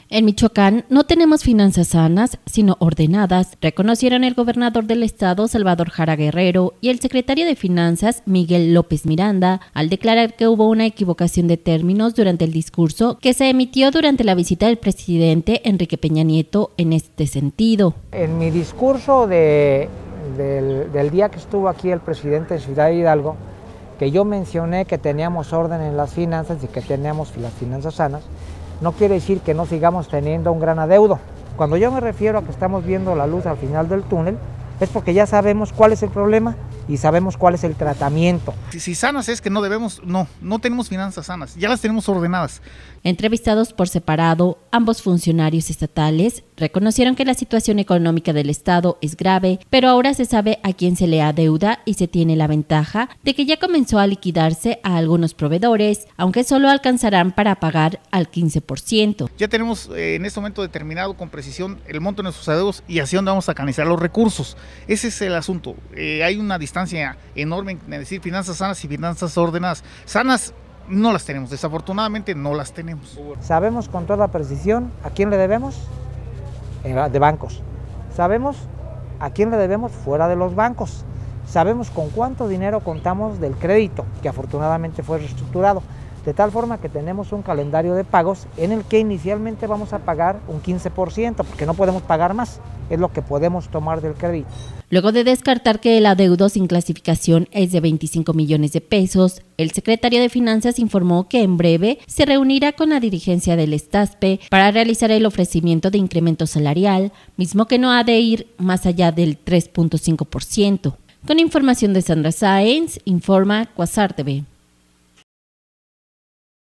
En Michoacán no tenemos finanzas sanas, sino ordenadas, reconocieron el gobernador del estado, Salvador Jara Guerrero, y el secretario de Finanzas, Miguel López Miranda, al declarar que hubo una equivocación de términos durante el discurso que se emitió durante la visita del presidente Enrique Peña Nieto en este sentido. En mi discurso del día que estuvo aquí el presidente de Ciudad Hidalgo, que yo mencioné que teníamos orden en las finanzas y que teníamos las finanzas sanas, no quiere decir que no sigamos teniendo un gran adeudo. Cuando yo me refiero a que estamos viendo la luz al final del túnel, es porque ya sabemos cuál es el problema y sabemos cuál es el tratamiento. Si sanas es que no tenemos finanzas sanas, ya las tenemos ordenadas. Entrevistados por separado, ambos funcionarios estatales reconocieron que la situación económica del estado es grave, pero ahora se sabe a quién se le adeuda y se tiene la ventaja de que ya comenzó a liquidarse a algunos proveedores, aunque solo alcanzarán para pagar al 15%. Ya tenemos en este momento determinado con precisión el monto de nuestros adeudos y hacia dónde vamos a canalizar los recursos. Ese es el asunto. Hay una distancia enorme en decir finanzas sanas y finanzas ordenadas. Sanas no las tenemos, desafortunadamente no las tenemos. Sabemos con toda precisión a quién le debemos de bancos. Sabemos a quién le debemos fuera de los bancos. Sabemos con cuánto dinero contamos del crédito, que afortunadamente fue reestructurado. De tal forma que tenemos un calendario de pagos en el que inicialmente vamos a pagar un 15%, porque no podemos pagar más, es lo que podemos tomar del crédito. Luego de descartar que el adeudo sin clasificación es de 25 millones de pesos, el secretario de Finanzas informó que en breve se reunirá con la dirigencia del Estaspe para realizar el ofrecimiento de incremento salarial, mismo que no ha de ir más allá del 3.5%. Con información de Sandra Sáenz, informa Quasar TV.